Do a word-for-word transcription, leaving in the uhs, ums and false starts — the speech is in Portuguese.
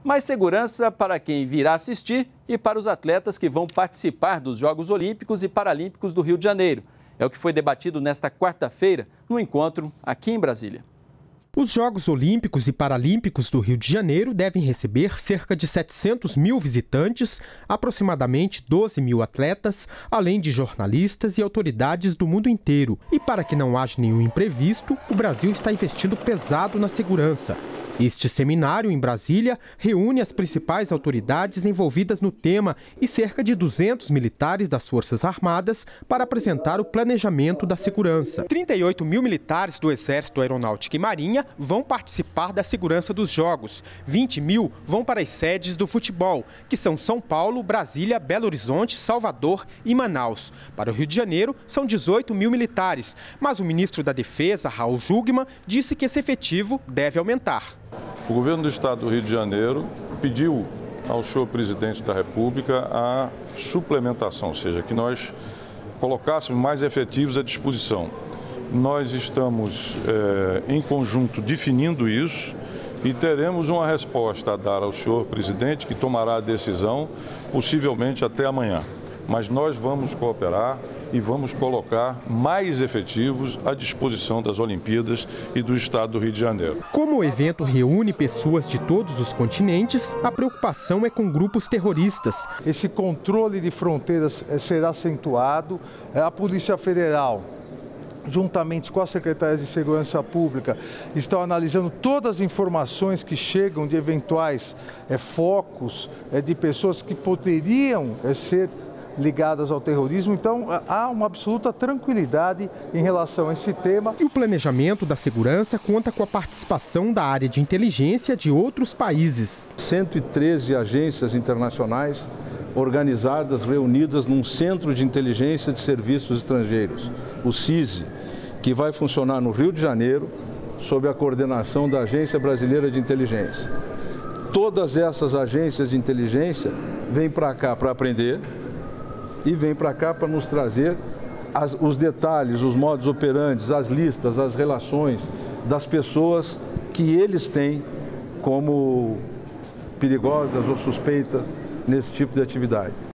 Mais segurança para quem virá assistir e para os atletas que vão participar dos Jogos Olímpicos e Paralímpicos do Rio de Janeiro. É o que foi debatido nesta quarta-feira no encontro aqui em Brasília. Os Jogos Olímpicos e Paralímpicos do Rio de Janeiro devem receber cerca de setecentos mil visitantes, aproximadamente doze mil atletas, além de jornalistas e autoridades do mundo inteiro. E para que não haja nenhum imprevisto, o Brasil está investindo pesado na segurança. Este seminário, em Brasília, reúne as principais autoridades envolvidas no tema e cerca de duzentos militares das Forças Armadas para apresentar o planejamento da segurança. trinta e oito mil militares do Exército, Aeronáutica e Marinha vão participar da segurança dos Jogos. vinte mil vão para as sedes do futebol, que são São Paulo, Brasília, Belo Horizonte, Salvador e Manaus. Para o Rio de Janeiro, são dezoito mil militares, mas o ministro da Defesa, Raul Jungmann, disse que esse efetivo deve aumentar. O governo do estado do Rio de Janeiro pediu ao senhor presidente da República a suplementação, ou seja, que nós colocássemos mais efetivos à disposição. Nós estamos é, em conjunto definindo isso e teremos uma resposta a dar ao senhor presidente, que tomará a decisão possivelmente até amanhã. Mas nós vamos cooperar e vamos colocar mais efetivos à disposição das Olimpíadas e do estado do Rio de Janeiro. Como o evento reúne pessoas de todos os continentes, a preocupação é com grupos terroristas. Esse controle de fronteiras será acentuado. A Polícia Federal, juntamente com as secretarias de Segurança Pública, estão analisando todas as informações que chegam de eventuais é, focos é, de pessoas que poderiam é, ser ligadas ao terrorismo. Então, há uma absoluta tranquilidade em relação a esse tema. E o planejamento da segurança conta com a participação da área de inteligência de outros países. cento e treze agências internacionais organizadas, reunidas num Centro de Inteligência de Serviços Estrangeiros, o CISE, que vai funcionar no Rio de Janeiro, sob a coordenação da Agência Brasileira de Inteligência. Todas essas agências de inteligência vêm para cá para aprender e vêm para cá para nos trazer as, os detalhes, os modos operantes, as listas, as relações das pessoas que eles têm como perigosas ou suspeitas nesse tipo de atividade.